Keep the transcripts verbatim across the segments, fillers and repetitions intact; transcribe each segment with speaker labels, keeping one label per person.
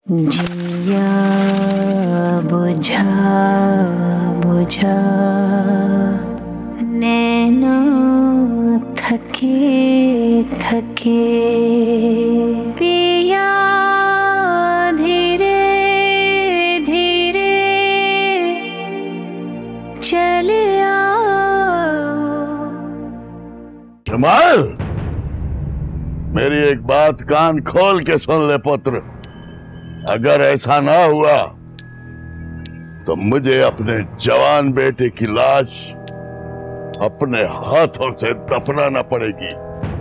Speaker 1: जिया बुझा बुझा नैना थके थके पिया धीरे धीरे चले आओ।
Speaker 2: जमाल, मेरी एक बात कान खोल के सुन ले पुत्र। अगर ऐसा ना हुआ तो मुझे अपने जवान बेटे की लाश अपने हाथों से दफनाना पड़ेगी।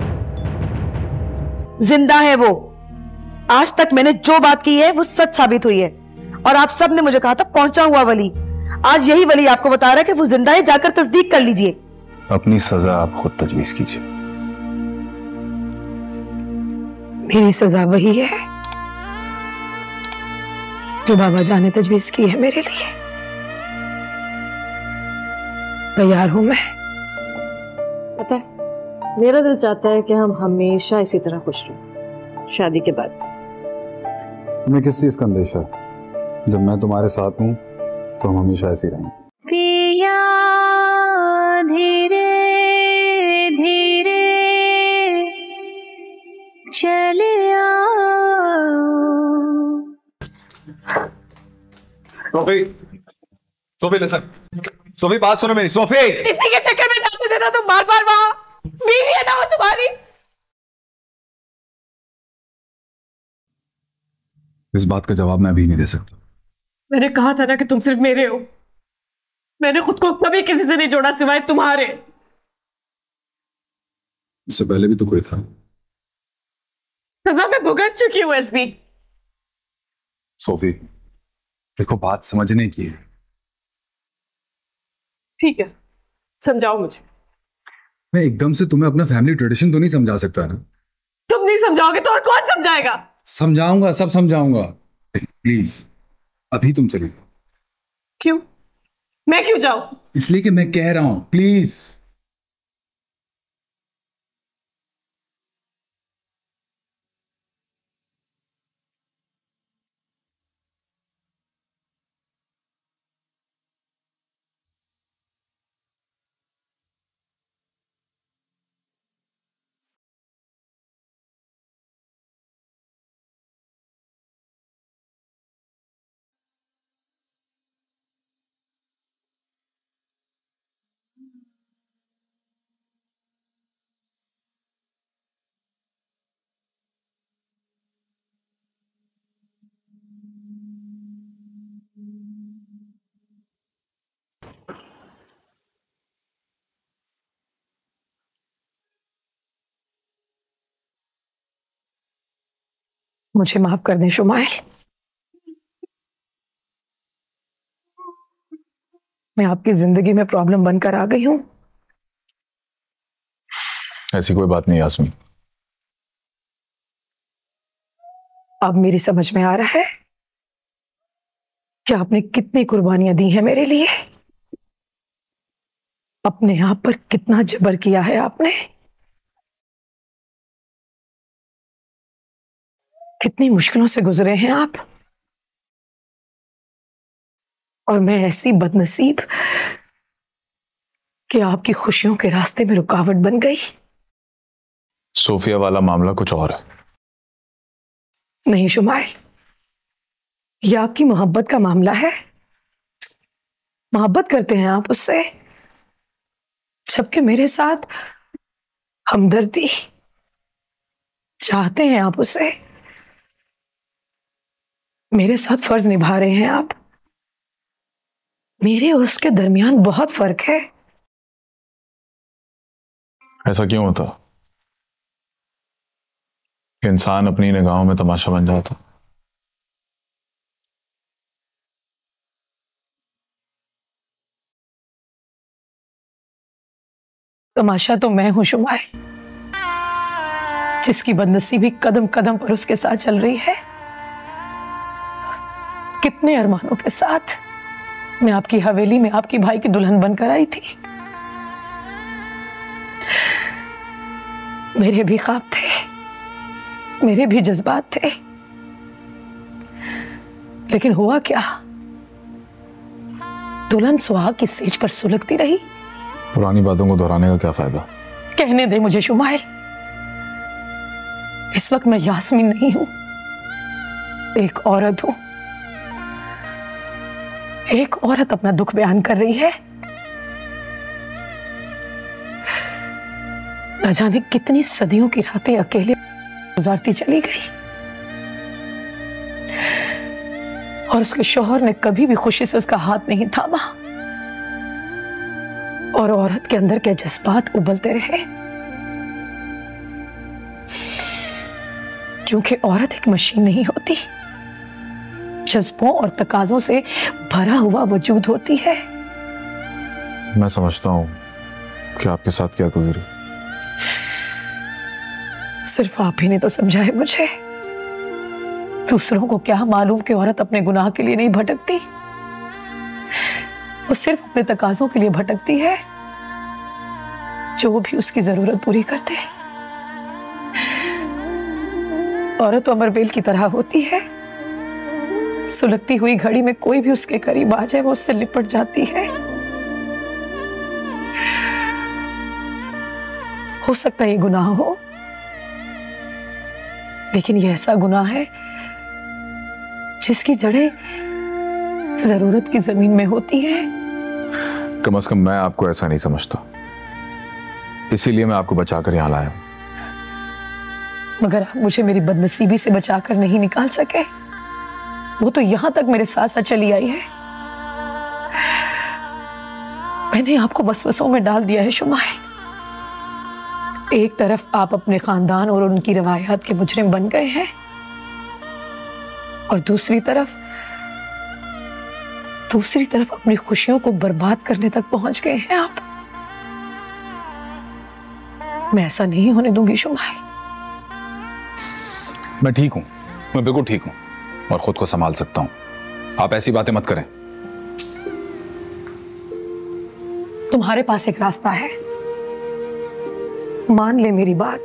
Speaker 3: जिंदा है वो। आज तक मैंने जो बात की है वो सच साबित हुई है और आप सब ने मुझे कहा था पहुंचा हुआ वली। आज यही वली आपको बता रहा है कि वो जिंदा है, जाकर तस्दीक कर लीजिए।
Speaker 4: अपनी सजा आप खुद तजवीज कीजिए।
Speaker 3: मेरी सजा वही है जो बाबा जान ने तजवीज की है मेरे लिए। तैयार हूं मैं।
Speaker 5: पता है, मेरा दिल चाहता है कि हम हमेशा इसी तरह खुश रहें शादी के बाद।
Speaker 4: तुम्हें किस चीज का अंदेशा है? जब मैं तुम्हारे साथ हूं तो हम हमेशा ऐसे ही रहेंगे।
Speaker 1: पिया धीरे धीरे चले आओ।
Speaker 6: सोफी, सोफी लिसन, सोफी बात सुनो मेरी। सोफी,
Speaker 3: इसी के चक्कर में जाते देना तुम बार बार। वहां बीवी है ना वो तुम्हारी।
Speaker 4: इस बात का जवाब मैं अभी नहीं दे सकता।
Speaker 3: मैंने कहा था ना कि तुम सिर्फ मेरे हो। मैंने खुद को कभी किसी से नहीं जोड़ा सिवाय तुम्हारे।
Speaker 4: इससे पहले भी तो कोई था।
Speaker 3: सजा मैं भुगत चुकी हूं एसबी।
Speaker 4: सोफी देखो, बात समझने की है।
Speaker 3: ठीक है, समझाओ मुझे।
Speaker 4: मैं एकदम से तुम्हें अपना फैमिली ट्रेडिशन तो नहीं समझा सकता ना।
Speaker 3: तुम नहीं समझाओगे तो और कौन समझाएगा?
Speaker 4: समझाऊंगा, सब समझाऊंगा। प्लीज अभी तुम चली जाओ।
Speaker 3: क्यों? मैं क्यों जाऊं?
Speaker 4: इसलिए कि मैं कह रहा हूं, प्लीज।
Speaker 3: मुझे माफ कर दें शुमाइल। मैं आपकी जिंदगी में प्रॉब्लम बनकर आ गई हूं।
Speaker 4: ऐसी कोई बात नहीं यास्मीन।
Speaker 3: अब मेरी समझ में आ रहा है कि आपने कितनी कुर्बानियां दी हैं मेरे लिए। अपने आप पर कितना जबर किया है आपने। कितनी मुश्किलों से गुजरे हैं आप। और मैं ऐसी बदनसीब कि आपकी खुशियों के रास्ते में रुकावट बन गई।
Speaker 4: सोफिया वाला मामला कुछ और है।
Speaker 3: नहीं शुमाइल, यह आपकी मोहब्बत का मामला है। मोहब्बत करते हैं आप उससे, जबकि मेरे साथ हमदर्दी चाहते हैं आप उसे। मेरे साथ फर्ज निभा रहे हैं आप। मेरे और उसके दरमियान बहुत फर्क है।
Speaker 4: ऐसा क्यों होता? इंसान अपनी निगाहों में तमाशा बन जाता।
Speaker 3: तमाशा तो मैं हूं शुमाइल, जिसकी बदनसीबी कदम कदम पर उसके साथ चल रही है। कितने अरमानों के साथ मैं आपकी हवेली में आपकी भाई की दुल्हन बनकर आई थी। मेरे भी ख्वाब थे, मेरे भी जज्बात थे,
Speaker 7: लेकिन हुआ क्या? दुल्हन सुहाग की सेज पर सुलगती रही।
Speaker 4: पुरानी बातों को दोहराने का क्या फायदा?
Speaker 7: कहने दे मुझे शुमाइल, इस वक्त मैं यास्मीन नहीं हूं, एक औरत हूं। एक औरत अपना दुख बयान कर रही है। न जाने कितनी सदियों की रातें अकेले गुजारती चली गई, और उसके शौहर ने कभी भी खुशी से उसका हाथ नहीं थामा, और औरत के अंदर के जज्बात उबलते रहे, क्योंकि औरत एक मशीन नहीं होती, जज्बों और तकाजों से भरा हुआ वजूद होती है।
Speaker 4: मैं समझता हूं कि आपके साथ क्या गुजरी।
Speaker 7: सिर्फ आप ही ने तो समझाए मुझे। दूसरों को क्या मालूम कि औरत अपने गुनाह के लिए नहीं भटकती, वो सिर्फ अपने तकाजों के लिए भटकती है, जो भी उसकी जरूरत पूरी करते। औरत तो अमरबेल की तरह होती है, सुलगती हुई घड़ी में कोई भी उसके करीब आ जाए वो उससे लिपट जाती है। हो सकता है ये गुनाह हो, लेकिन ये ऐसा गुनाह है जिसकी जड़ें जरूरत की जमीन में होती है।
Speaker 4: कम से कम मैं आपको ऐसा नहीं समझता, इसीलिए मैं आपको बचाकर यहां लाया हूं।
Speaker 7: मगर आप मुझे मेरी बदनसीबी से बचाकर नहीं निकाल सके। वो तो यहां तक मेरे साथ साथ चली आई है। मैंने आपको वसवसों में डाल दिया है शुमाइल। एक तरफ आप अपने खानदान और उनकी रवायात के मुजरिम बन गए हैं, और दूसरी तरफ दूसरी तरफ अपनी खुशियों को बर्बाद करने तक पहुंच गए हैं आप। मैं ऐसा नहीं होने दूंगी शुमाइल।
Speaker 4: मैं ठीक हूं, मैं बिल्कुल ठीक हूं और खुद को संभाल सकता हूं। आप ऐसी बातें मत करें।
Speaker 7: तुम्हारे पास एक रास्ता है, मान ले मेरी बात।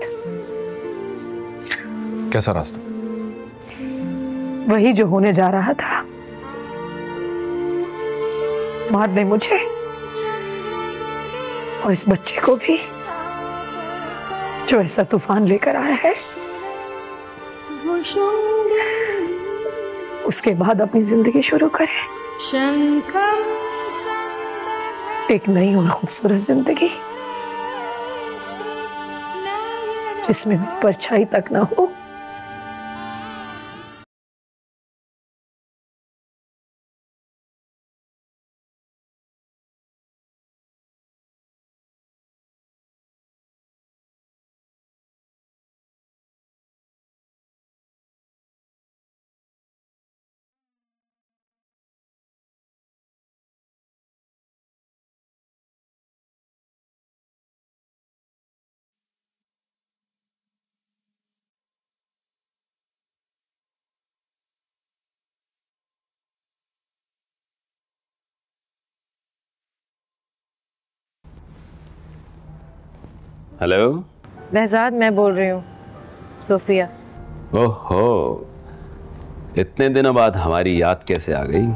Speaker 4: कैसा रास्ता?
Speaker 7: वही जो होने जा रहा था। मार दे मुझे और इस बच्चे को भी जो ऐसा तूफान लेकर आया है। उसके बाद अपनी जिंदगी शुरू करें, एक नई और खूबसूरत जिंदगी जिसमें मेरी परछाई तक ना हो।
Speaker 8: हेलो
Speaker 5: बहजाद, मैं बोल रही हूँ, सोफिया।
Speaker 8: ओहो, इतने दिनों बाद हमारी याद कैसे आ गई?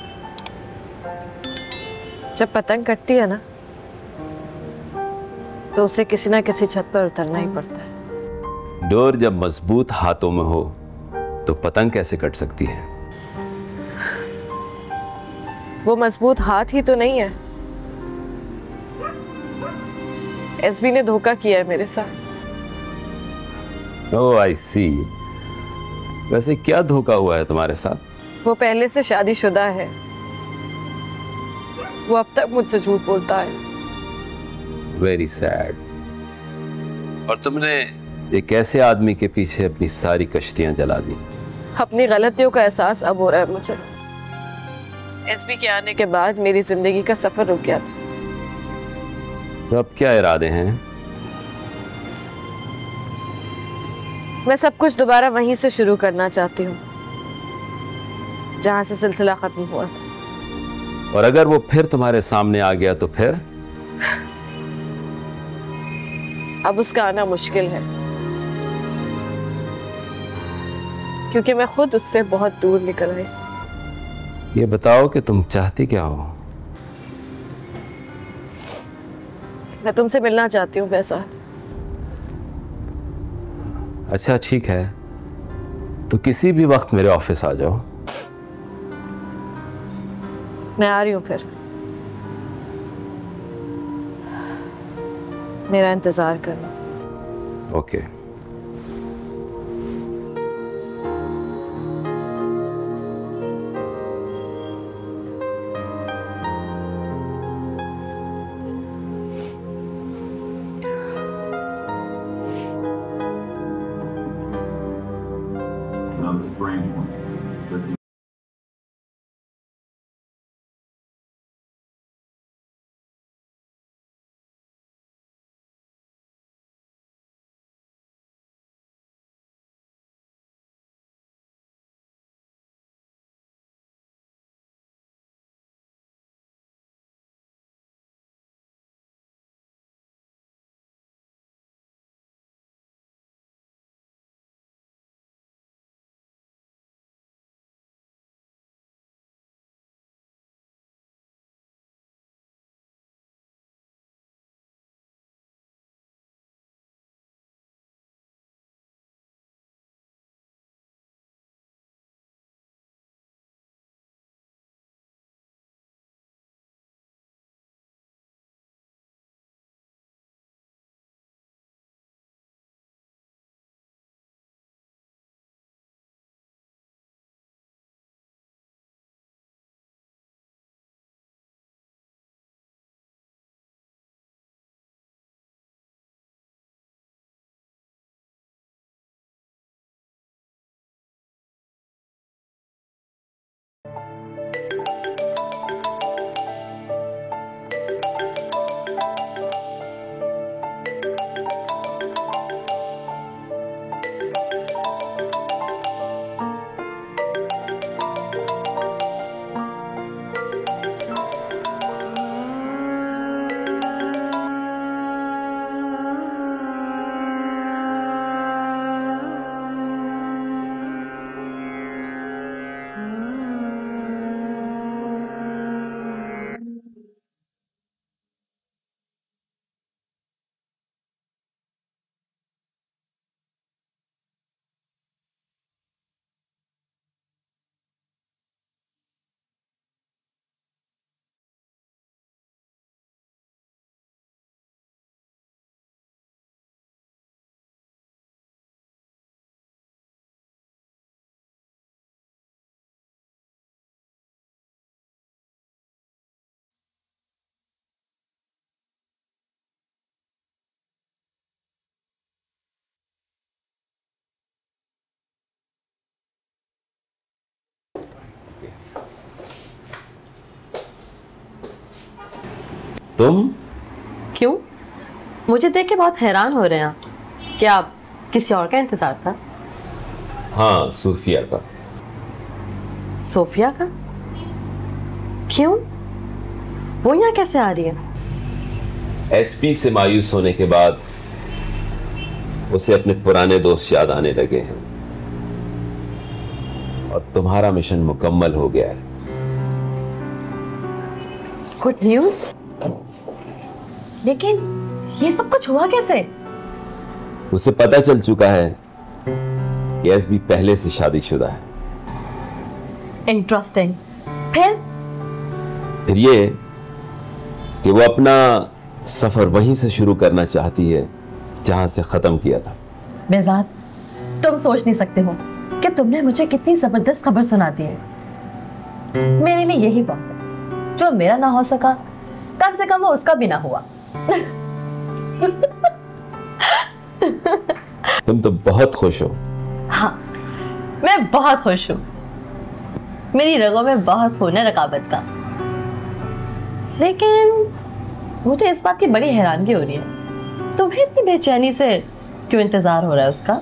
Speaker 5: जब पतंग कटती है ना, तो उसे किसी ना किसी छत पर उतरना ही पड़ता है।
Speaker 8: डोर जब मजबूत हाथों में हो तो पतंग कैसे कट सकती है?
Speaker 5: वो मजबूत हाथ ही तो नहीं है। एसबी ने धोखा किया है मेरे साथ।
Speaker 8: ओह आई सी। वैसे क्या धोखा हुआ है तुम्हारे साथ?
Speaker 5: वो पहले से शादीशुदा है। वो अब तक मुझसे झूठ बोलता है।
Speaker 8: Very sad. और तुमने एक ऐसे आदमी के पीछे अपनी सारी कश्तियां जला दी।
Speaker 5: अपनी गलतियों का एहसास अब हो रहा है मुझे। एसबी के आने के बाद मेरी जिंदगी का सफर रुक गया था।
Speaker 8: तो अब क्या इरादे हैं?
Speaker 5: मैं सब कुछ दोबारा वहीं से शुरू करना चाहती हूँ जहां से सिलसिला खत्म हुआ था।
Speaker 8: और अगर वो फिर तुम्हारे सामने आ गया तो फिर?
Speaker 5: अब उसका आना मुश्किल है, क्योंकि मैं खुद उससे बहुत दूर निकल आई।
Speaker 8: ये बताओ कि तुम चाहती क्या हो?
Speaker 5: मैं तुमसे मिलना चाहती हूँ बेहज़ाद।
Speaker 8: अच्छा ठीक है, तो किसी भी वक्त मेरे ऑफिस आ जाओ।
Speaker 5: मैं आ रही हूँ फिर। मेरा इंतजार करना।
Speaker 8: ओके। तुम
Speaker 9: क्यों? मुझे देख के बहुत हैरान हो रहे हैं। क्या किसी और का इंतजार था?
Speaker 8: हाँ, सूफिया का।
Speaker 9: सोफिया का? क्यों? वो यहाँ कैसे आ रही है?
Speaker 8: एसपी से मायूस होने के बाद उसे अपने पुराने दोस्त याद आने लगे हैं और तुम्हारा मिशन मुकम्मल हो गया है।
Speaker 9: Good news. लेकिन ये सब कुछ हुआ कैसे?
Speaker 8: उसे पता चल चुका है कि एसबी पहले से शादीशुदा है।
Speaker 9: इंटरेस्टिंग। फिर
Speaker 8: फिर ये कि वो अपना सफर वहीं से शुरू करना चाहती है जहां से खत्म किया था।
Speaker 9: बेहज़ाद, तुम सोच नहीं सकते हो कि तुमने मुझे कितनी जबरदस्त खबर सुना दी है। मेरे लिए यही बहुत है। जो मेरा ना हो सका, कम से कम वो उसका भी ना हुआ।
Speaker 8: तुम तो बहुत खुश हो।
Speaker 9: हाँ, मैं बहुत खुश हूँ। मेरी रगों में बहुत खून है रकाबत का। लेकिन मुझे इस बात की बड़ी हैरानगी हो रही है, तुम्हें इतनी बेचैनी से क्यों इंतजार हो रहा है उसका?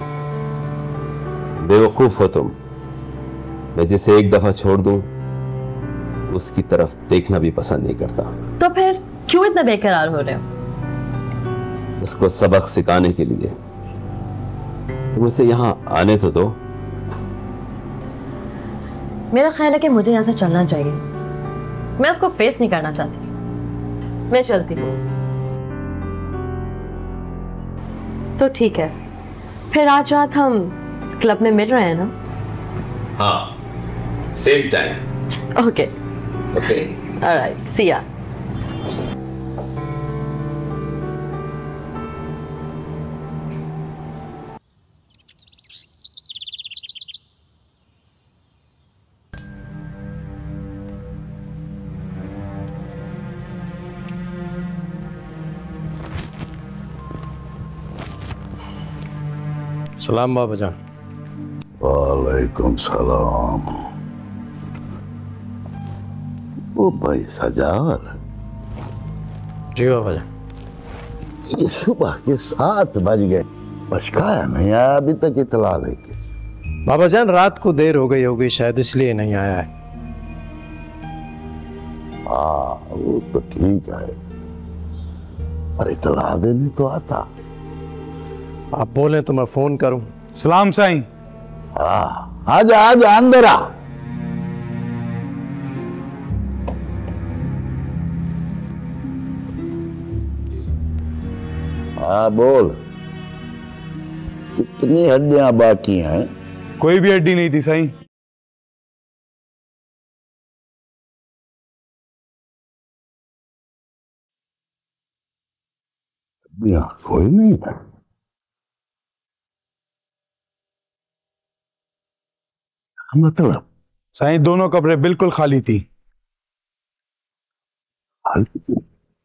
Speaker 8: बेवकूफ हो तुम। मैं जिसे एक दफा छोड़ दूं, उसकी तरफ देखना भी पसंद नहीं करता।
Speaker 9: तो फिर क्यों इतना बेकरार हो रहे हो?
Speaker 8: उसको सबक सिखाने के लिए। तुम उसे यहां आने तो दो।
Speaker 9: मेरा ख्याल है कि मुझे यहाँ से चलना चाहिए। मैं उसको फेस नहीं करना चाहती। मैं चलती हूँ। तो ठीक है, फिर आज रात हम क्लब में मिल रहे हैं ना?
Speaker 8: हाँ, same time.
Speaker 9: Okay
Speaker 8: okay,
Speaker 9: alright, see ya.
Speaker 10: सलाम बाबा जान।
Speaker 2: वालेकुम सलाम। ओ भाई सजावर।
Speaker 10: जी बाबा जान।
Speaker 2: ये सुबह के सात बज गए, बचकाया नहीं आया अभी तक इतला लेके।
Speaker 10: बाबा जान रात को देर हो गई होगी, शायद इसलिए नहीं आया है।
Speaker 2: हाँ वो तो ठीक है, पर इतला देने तो आता।
Speaker 10: आप बोले तो मैं फोन करूं।
Speaker 4: सलाम साईं।
Speaker 2: हाँ आजा आजा अंदर आ। हाँ बोल, कितनी हड्डियां बाकी हैं?
Speaker 4: कोई भी हड्डी नहीं थी साईं।
Speaker 2: हड्डियां कोई नहीं है? मतलब
Speaker 4: साईं दोनों कब्रें बिल्कुल खाली थी।
Speaker 2: खाली?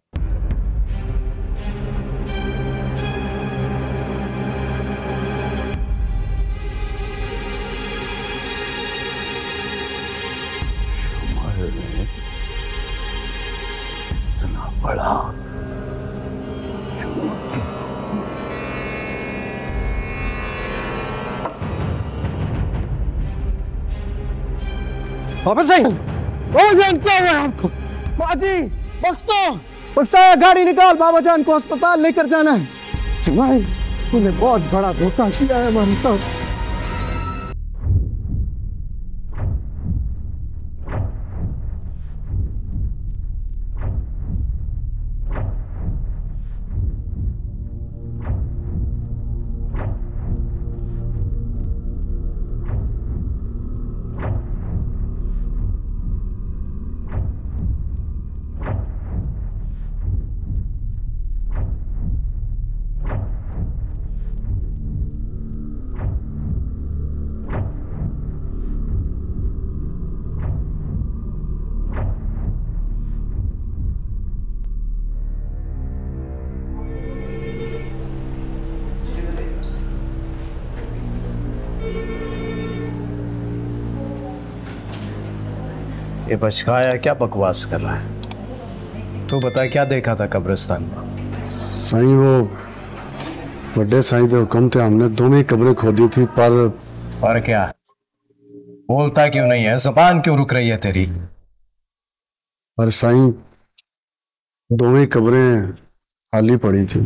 Speaker 2: इतना बड़ा
Speaker 10: बाबा जान, बाबा जान क्या हुआ आपको? बाजी बख्तो, बख्ताया गाड़ी निकाल, बाबा जान को अस्पताल लेकर जाना है। जमाई तूने बहुत बड़ा धोखा किया है हमारे साथ। ये बचकाया क्या बकवास कर रहा है? तू बता क्या देखा था कब्रिस्तान में?
Speaker 11: साईं वो बड़े साईं के हुक्म थे हमने दोनों ही कब्रें खोदी थी, पर
Speaker 10: और क्या बोलता क्यों नहीं है? जुबान क्यों रुक रही है तेरी?
Speaker 11: पर साईं दोनों ही कब्रें खाली पड़ी थी।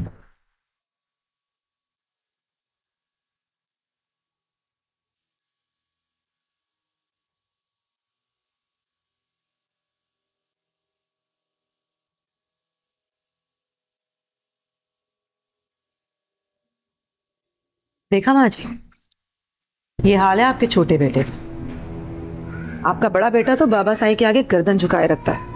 Speaker 3: देखा माँ जी, ये हाल है आपके छोटे बेटे। आपका बड़ा बेटा तो बाबा साईं के आगे गर्दन झुकाए रखता है।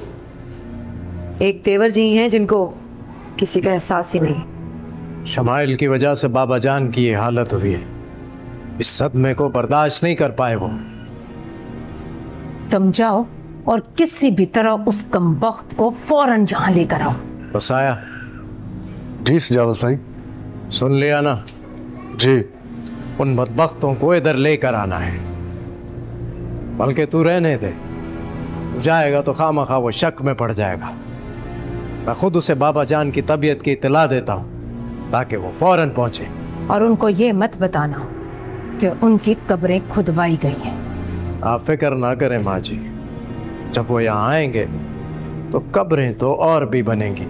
Speaker 3: एक तेवर जी हैं जिनको किसी का एहसास ही नहीं।
Speaker 10: शमाइल की वजह से बाबा जान की ये हालत हुई है। इस सदमे को बर्दाश्त नहीं कर पाए वो।
Speaker 7: तुम जाओ और किसी भी तरह उस कमबख्त को फौरन यहाँ लेकर आओ।
Speaker 10: बस आया।
Speaker 11: जी सजावल साईं।
Speaker 10: सुन लिया ना?
Speaker 11: जी।
Speaker 10: उन बदबख्तों को इधर लेकर आना है। बल्कि तू रहने दे, तू जाएगा तो खामखा वो शक में पड़ जाएगा। मैं खुद उसे बाबा जान की तबीयत की इत्तला देता हूँ ताकि वो फौरन पहुंचे।
Speaker 7: और उनको ये मत बताना कि उनकी कब्रें खुदवाई गई हैं।
Speaker 10: आप फिक्र ना करें माँ जी, जब वो यहाँ आएंगे तो कब्रें तो और भी बनेंगी।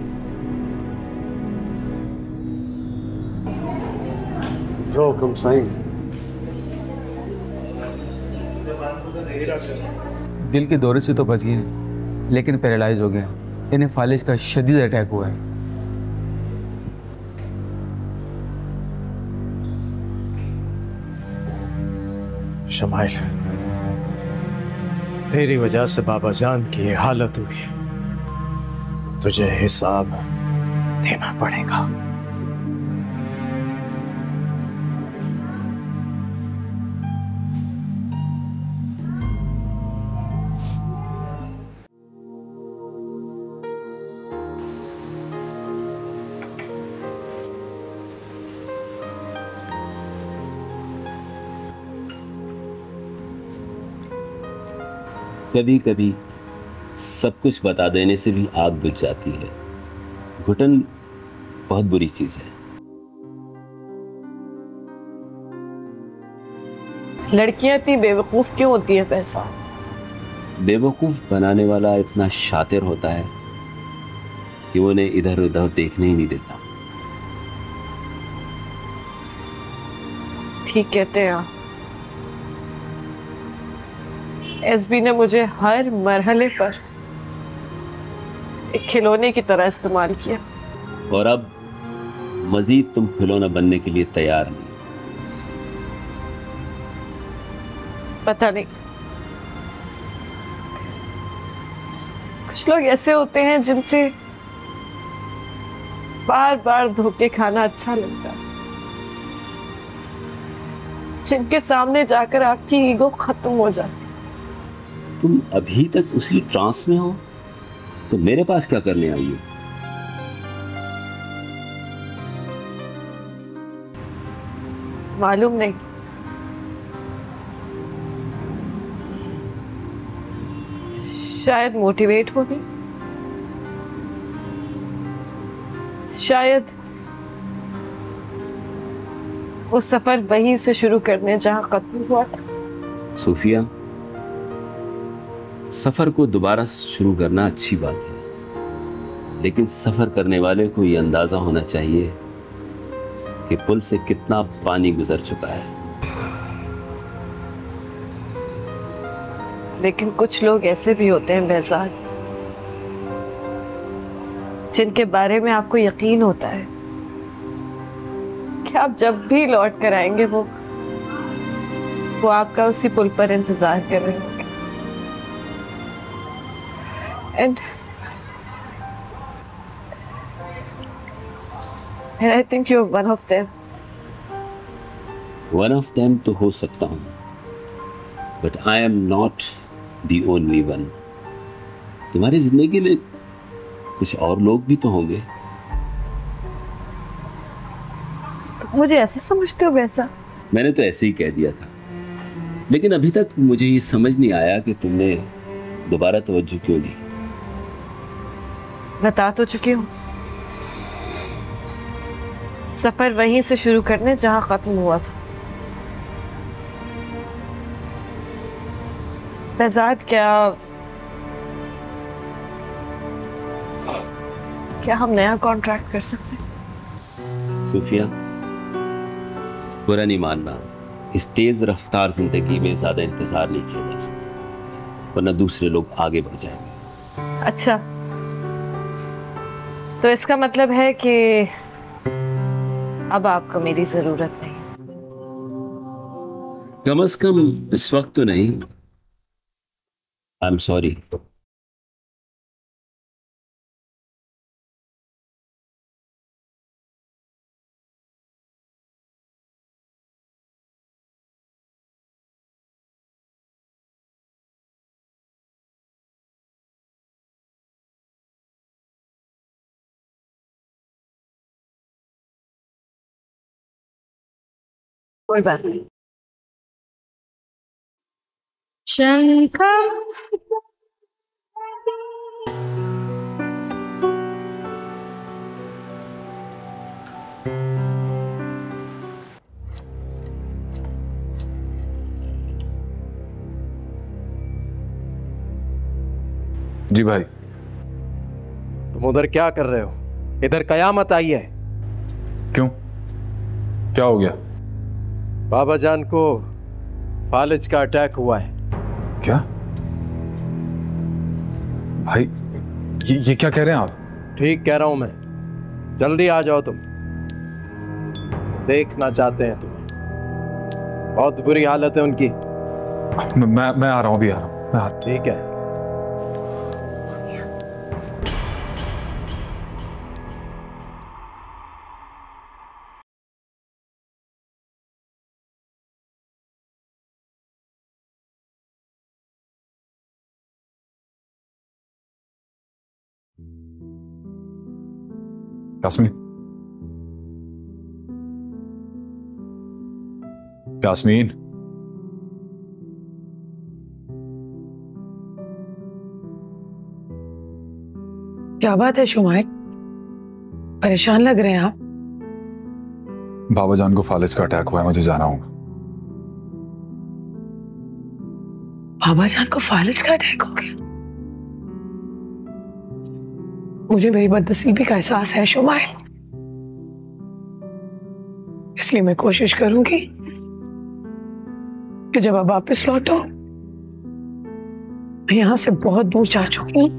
Speaker 11: जो हुक्म साईं।
Speaker 12: दिल के दौरे से तो बच गए, लेकिन पैरालाइज हो गया। इन्हें फालिज का शदीद अटैक हुआ है।
Speaker 10: शमाइल, तेरी वजह से बाबा जान की ये हालत हुई है, तुझे हिसाब देना पड़ेगा।
Speaker 8: कभी कभी सब कुछ बता देने से भी आग बुझ जाती है। घुटन बहुत बुरी चीज है।
Speaker 5: लड़कियां इतनी बेवकूफ क्यों होती है पैसा?
Speaker 8: बेवकूफ बनाने वाला इतना शातिर होता है कि वो उन्हें इधर उधर देखने ही नहीं देता।
Speaker 5: ठीक कहते हैं आप। एसबी ने मुझे हर मरहले पर एक खिलौने की तरह इस्तेमाल किया,
Speaker 8: और अब मजीद तुम खिलौना बनने के लिए तैयार नहीं।
Speaker 5: पता नहीं, कुछ लोग ऐसे होते हैं जिनसे बार बार धोखे खाना अच्छा लगता है, जिनके सामने जाकर आपकी ईगो खत्म हो जाती।
Speaker 8: तुम अभी तक उसी ट्रांस में हो तो मेरे पास क्या करने आई हो?
Speaker 5: मालूम नहीं, शायद मोटिवेट होगी, शायद वो सफर वहीं से शुरू करने जहां खत्म हुआ था।
Speaker 8: सूफिया, सफर को दोबारा शुरू करना अच्छी बात है, लेकिन सफर करने वाले को यह अंदाजा होना चाहिए कि पुल से कितना पानी गुजर चुका है।
Speaker 5: लेकिन कुछ लोग ऐसे भी होते हैं बेजार, जिनके बारे में आपको यकीन होता है कि आप जब भी लौट कर आएंगे वो वो आपका उसी पुल पर इंतजार कर रहे होंगे। And, and I think you're one of them.
Speaker 8: One of them तो हो सकता हूँ, but I am not the only one. तुम्हारी जिंदगी में कुछ और लोग भी तो होंगे।
Speaker 5: तो मुझे ऐसे समझते हो वैसा?
Speaker 8: मैंने तो ऐसे ही कह दिया था, लेकिन अभी तक मुझे ये समझ नहीं आया कि तुमने दोबारा तवज्जो क्यों दी।
Speaker 5: बता तो चुकी हूँ, सफर वहीं से शुरू करने जहां खत्म हुआ था। बेजाद, क्या क्या हम नया कॉन्ट्रैक्ट कर सकते हैं?
Speaker 8: सूफिया, बुरा नहीं मानना, इस तेज रफ्तार जिंदगी में ज्यादा इंतजार नहीं किया जा सकता, वरना दूसरे लोग आगे बढ़ जाएंगे।
Speaker 5: अच्छा, तो इसका मतलब है कि अब आपको मेरी जरूरत नहीं?
Speaker 8: कम अज कम इस वक्त तो नहीं। I am sorry.
Speaker 5: कोई बात नहीं।
Speaker 1: शंकर
Speaker 6: जी भाई।
Speaker 10: तुम उधर क्या कर रहे हो? इधर कयामत आई है।
Speaker 6: क्यों, क्या हो गया?
Speaker 10: बाबा जान को फालिज का अटैक हुआ है।
Speaker 13: क्या भाई, ये, ये क्या कह रहे हैं आप?
Speaker 10: ठीक कह रहा हूं मैं। जल्दी आ जाओ, तुम देखना चाहते हैं तुम्हें। बहुत बुरी हालत है उनकी।
Speaker 13: मैं मैं, मैं आ रहा हूं, अभी आ रहा हूं। मैं आ रहा हूं।
Speaker 10: ठीक है।
Speaker 13: यास्मीन, यास्मीन,
Speaker 7: क्या बात है शुमाइल, परेशान लग रहे हैं आप?
Speaker 13: बाबा जान को फालिज का अटैक हुआ है, मुझे जाना होगा।
Speaker 7: बाबा जान को फालिज का अटैक हो गया? मुझे मेरी बदनसीबी का एहसास है शुमाइल, इसलिए मैं कोशिश करूंगी कि जब आप वापस लौटो, मैं यहां से बहुत दूर जा चुकी हूं,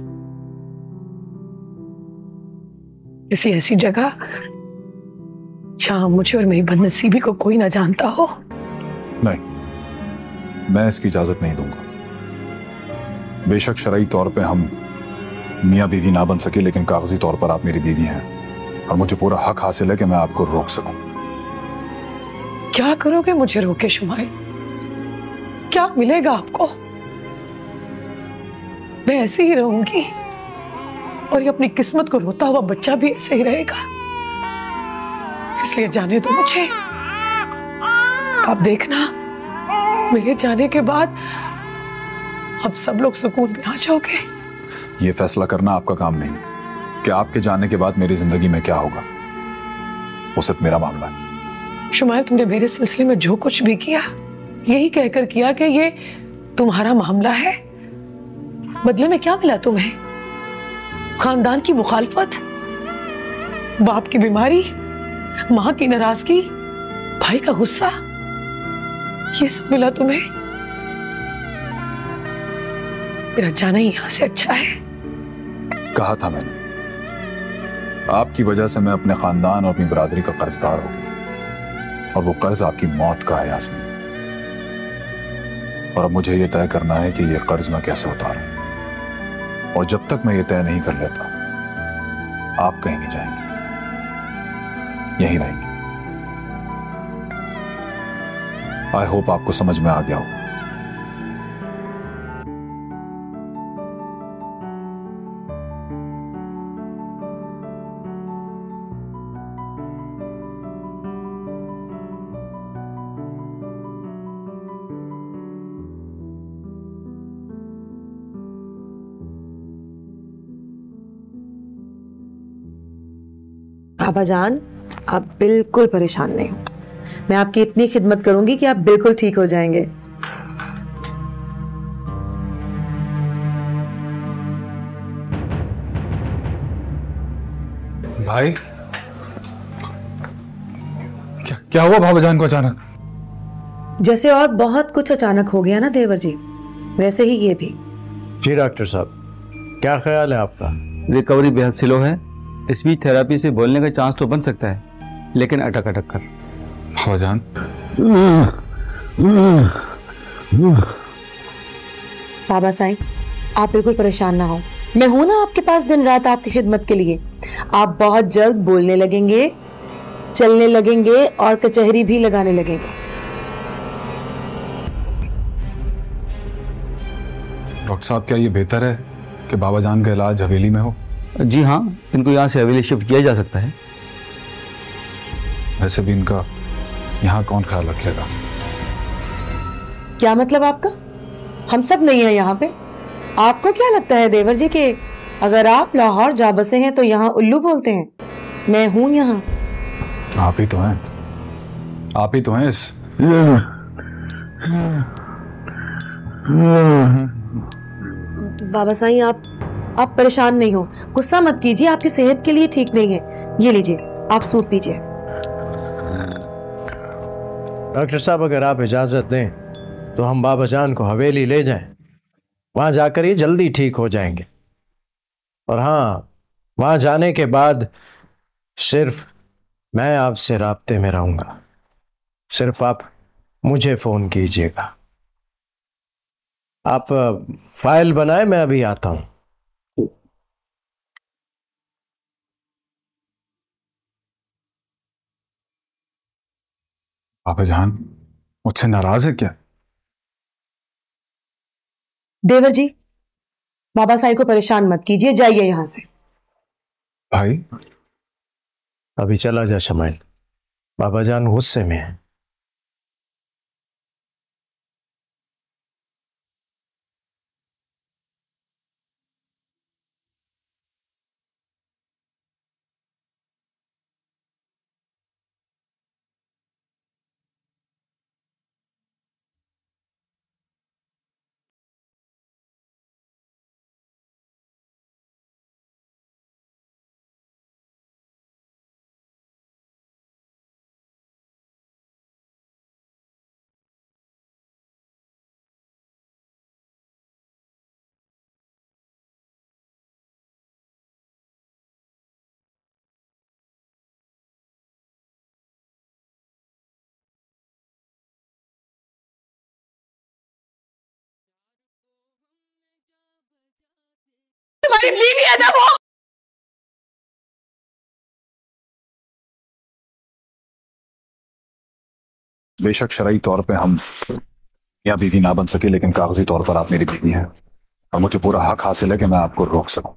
Speaker 7: किसी ऐसी जगह जहां मुझे और मेरी बदनसीबी को कोई ना जानता हो।
Speaker 13: नहीं, मैं इसकी इजाजत नहीं दूंगा। बेशक शरई तौर पे हम मियाँ बीवी ना बन सके, लेकिन कागजी तौर पर आप मेरी बीवी हैं और मुझे पूरा हक हासिल है कि मैं आपको रोक सकूं।
Speaker 7: क्या करोगे मुझे रोके शुमाइल? क्या मिलेगा आपको? मैं ऐसे ही रहूंगी और ये अपनी किस्मत को रोता हुआ बच्चा भी ऐसे ही रहेगा, इसलिए जाने दो मुझे। आप देखना, मेरे जाने के बाद अब सब लोग सुकून में आ जाओगे।
Speaker 13: ये फैसला करना आपका काम नहीं कि आपके जाने के बाद मेरी जिंदगी में क्या होगा, वो सिर्फ मेरा मामला है।
Speaker 7: शुमाइल, तुमने मेरे सिलसिले में जो कुछ भी किया, यही कहकर किया कि ये तुम्हारा मामला है। बदले में क्या मिला तुम्हें? खानदान की मुखालफत, बाप की बीमारी, मां की नाराजगी, भाई का गुस्सा, ये सब मिला तुम्हें? मेरा जाना ही यहां से अच्छा है।
Speaker 13: कहा था मैंने, आपकी वजह से मैं अपने खानदान और अपनी बरादरी का कर्जदार हो गया, और वो कर्ज आपकी मौत का है यास्मीन। और अब मुझे ये तय करना है कि ये कर्ज मैं कैसे उतारूं, और जब तक मैं ये तय नहीं कर लेता, आप कहीं नहीं जाएंगे, यहीं रहेंगे। आई होप आपको समझ में आ गया हो।
Speaker 3: बाबा जान, आप बिल्कुल परेशान नहीं हो। मैं आपकी इतनी खिदमत करूंगी कि आप बिल्कुल ठीक हो जाएंगे।
Speaker 13: भाई, क्या क्या हुआ बाबा जान को अचानक?
Speaker 3: जैसे और बहुत कुछ अचानक हो गया ना देवर जी, वैसे ही ये भी।
Speaker 10: जी डॉक्टर साहब, क्या ख्याल है आपका?
Speaker 12: रिकवरी बेहद स्लो है। स्पीच थेरेपी से बोलने का चांस तो बन सकता है, लेकिन अटक अटक कर।
Speaker 13: बाबा जान,
Speaker 3: बाबा साईं, आप बिल्कुल परेशान ना हो, मैं हूं ना आपके पास दिन रात आपकी खिदमत के लिए। आप बहुत जल्द बोलने लगेंगे, चलने लगेंगे और कचहरी भी लगाने लगेंगे।
Speaker 13: डॉक्टर साहब, क्या ये बेहतर है कि बाबा जान का इलाज हवेली में हो?
Speaker 12: जी हाँ, इनको यहाँ से हवेली शिफ्ट किया जा सकता है।
Speaker 13: वैसे भी इनका यहाँ कौन ख्याल रखेगा?
Speaker 3: क्या मतलब आपका? हम सब नहीं है यहाँ पे। आपको क्या लगता है देवर जी कि अगर आप लाहौर जा बसे हैं तो यहाँ उल्लू बोलते हैं? मैं हूं यहाँ।
Speaker 13: आप ही तो हैं, आप ही तो हैं इस
Speaker 3: बाबा साईं, आप आप परेशान नहीं हो, गुस्सा मत कीजिए, आपकी सेहत के लिए ठीक नहीं है। ये लीजिए, आप सूप पीजिए।
Speaker 10: डॉक्टर साहब, अगर आप इजाजत दें तो हम बाबा जान को हवेली ले जाएं। वहां जाकर ये जल्दी ठीक हो जाएंगे। और हाँ, वहां जाने के बाद सिर्फ मैं आपसे राब्ते में रहूंगा, सिर्फ आप मुझे फोन कीजिएगा। आप फाइल बनाए, मैं अभी आता हूं।
Speaker 13: पापा जान मुझसे नाराज है क्या?
Speaker 3: देवर जी, बाबा साई को परेशान मत कीजिए, जाइए यहां से।
Speaker 13: भाई
Speaker 10: अभी चला जा शमाइल, बाबा जान गुस्से में है।
Speaker 7: तुम्हारी बीवी है ना वो?
Speaker 13: बेशक शरई तौर पे हम या बीवी ना बन सके, लेकिन कागजी तौर पर आप मेरी बीवी हैं और मुझे पूरा हक हासिल है कि मैं आपको रोक सकूं।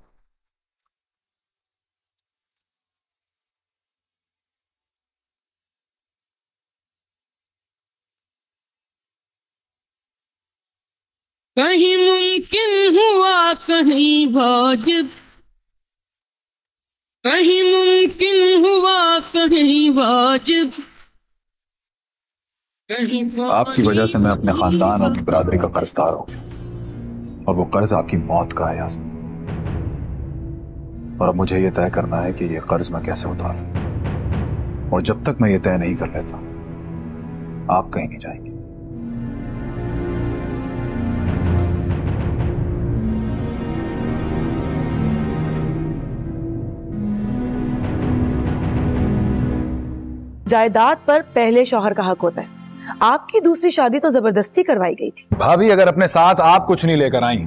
Speaker 14: कहीं मुमकिन हुआ कहीं वाजिब, कहीं मुमकिन हुआ कहीं वाजिब, कहीं
Speaker 13: आपकी वजह से मैं अपने खानदान और अपनी बरादरी का कर्जदार हूं और वो कर्ज आपकी मौत का है यास्मीन। और अब मुझे ये तय करना है कि ये कर्ज मैं कैसे उतारूं, और जब तक मैं ये तय नहीं कर लेता आप कहीं नहीं जाएंगे।
Speaker 3: जायदाद पर पहले शौहर का हक होता है। आपकी दूसरी शादी तो जबरदस्ती करवाई गई थी।
Speaker 13: भाभी अगर अपने साथ आप कुछ नहीं लेकर आई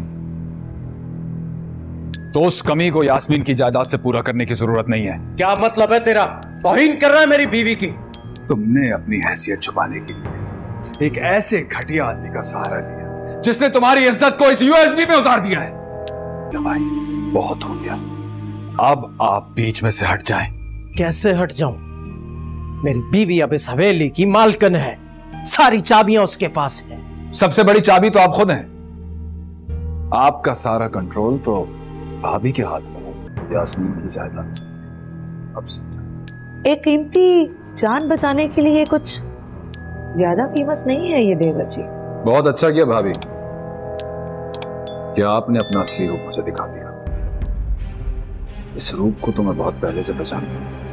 Speaker 13: तो उस कमी को यास्मीन की जायदाद से पूरा करने की जरूरत नहीं है।
Speaker 10: क्या मतलब है तेरा? तौहीन कर रहा है मेरी बीवी की।
Speaker 13: तुमने अपनी हैसियत छुपाने के लिए एक ऐसे घटिया आदमी का सहारा लिया जिसने तुम्हारी इज्जत को इस यूएसबी में उतार दिया है। या भाई बहुत हो गया, अब आप बीच में से हट जाएं।
Speaker 10: कैसे हट जाऊं? मेरी बीवी अब इस हवेली की मालकिन है, सारी चाबियां उसके पास है।
Speaker 13: सबसे बड़ी चाबी तो आप खुद हैं। आपका सारा कंट्रोल तो भाभी के हाथ में है, यास्मीन की जायदाद। अब समझो,
Speaker 3: एक कीमती जान बचाने के लिए कुछ ज्यादा कीमत नहीं है ये देवर जी।
Speaker 13: बहुत अच्छा किया भाभी, क्या आपने अपना असली रूप मुझे दिखा दिया। इस रूप को तो मैं बहुत पहले से पहचानता हूं।